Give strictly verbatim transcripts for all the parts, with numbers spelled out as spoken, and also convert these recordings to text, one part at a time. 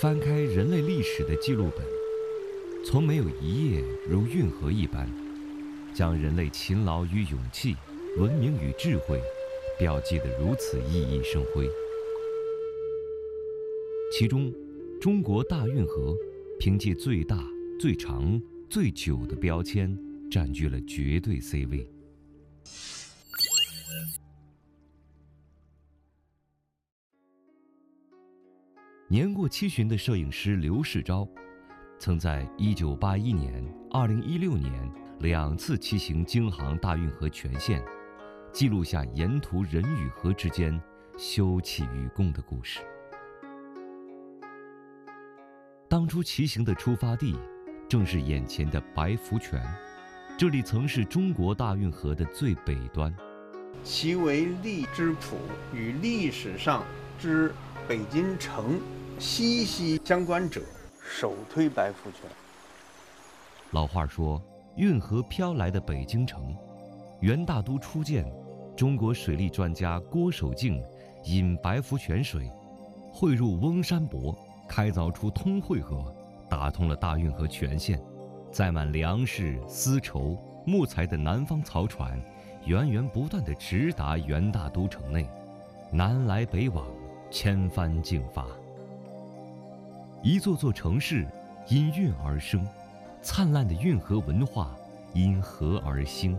翻开人类历史的记录本，从没有一页如运河一般，将人类勤劳与勇气、文明与智慧标记得如此熠熠生辉。其中，中国大运河凭借最大、最长、最久的标签，占据了绝对 C 位。年过七旬的摄影师刘世钊，曾在一九八一年、二零一六年两次骑行京杭大运河全线，记录下沿途人与河之间休憩与共的故事。当初骑行的出发地，正是眼前的白福泉，这里曾是中国大运河的最北端。 其为历之谱，与历史上之北京城息息相关者，首推白福泉。 老话说，运河飘来的北京城。元大都初建，中国水利专家郭守敬引白福泉水汇入翁山泊，开凿出通惠河，打通了大运河全线。载满粮食、丝绸、木材的南方漕船，源源不断地直达元大都城内，南来北往，千帆竞发。一座座城市因运而生，灿烂的运河文化因河而兴。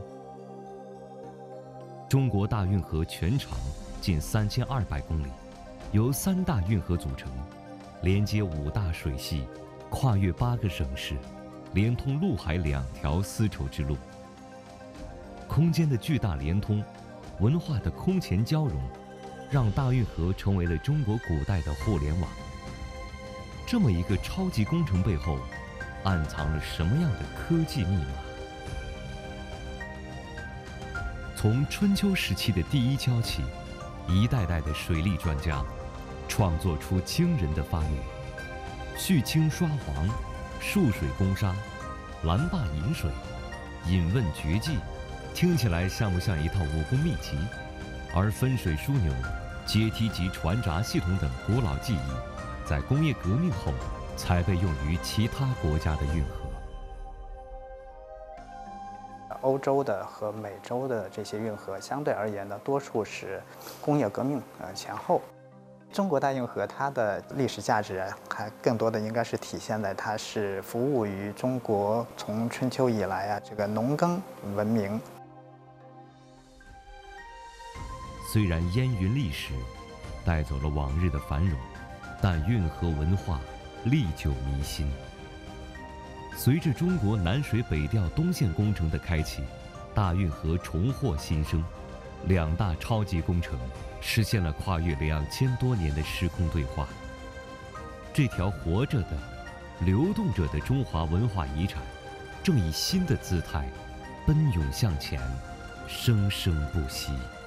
中国大运河全长近三千二百公里，由三大运河组成，连接五大水系，跨越八个省市，连通陆海两条丝绸之路。空间的巨大连通，文化的空前交融，让大运河成为了中国古代的互联网。这么一个超级工程背后，暗藏了什么样的科技密码？从春秋时期的第一锹起，一代代的水利专家创作出惊人的发明：蓄氢刷黄、束水攻沙、拦坝引水、引问绝技，听起来像不像一套武功秘籍？而分水枢纽、阶梯级船闸系统等古老技艺，在工业革命后才被用于其他国家的运河。 欧洲的和美洲的这些运河相对而言呢，多数是工业革命呃前后。中国大运河它的历史价值还更多的应该是体现在它是服务于中国从春秋以来啊这个农耕文明。 虽然烟云历史带走了往日的繁荣，但运河文化历久弥新。随着中国南水北调东线工程的开启，大运河重获新生，两大超级工程实现了跨越两千多年的时空对话。这条活着的、流动着的中华文化遗产，正以新的姿态奔涌向前，生生不息。